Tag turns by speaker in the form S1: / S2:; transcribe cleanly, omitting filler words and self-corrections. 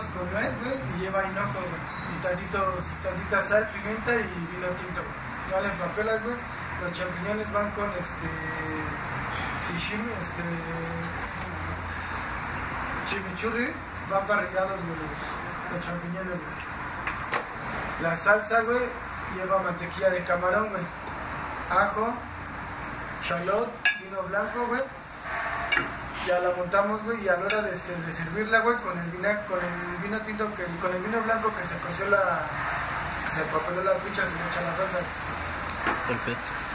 S1: con nuez, güey, y lleva hinojo, güey. Y tantita sal, pimienta y vino tinto, güey. No le empapelas, güey. Los champiñones van con sashimi, chimichurri, van parrillados, güey, los champiñones, güey. La salsa, güey, lleva mantequilla de camarón, güey. Ajo, shallot, vino blanco, güey. Ya la montamos, güey, y a la hora de servirla, güey, con el vino tinto, con el vino blanco que se coció se empapeló la ficha, se le echa la salsa.
S2: Perfecto.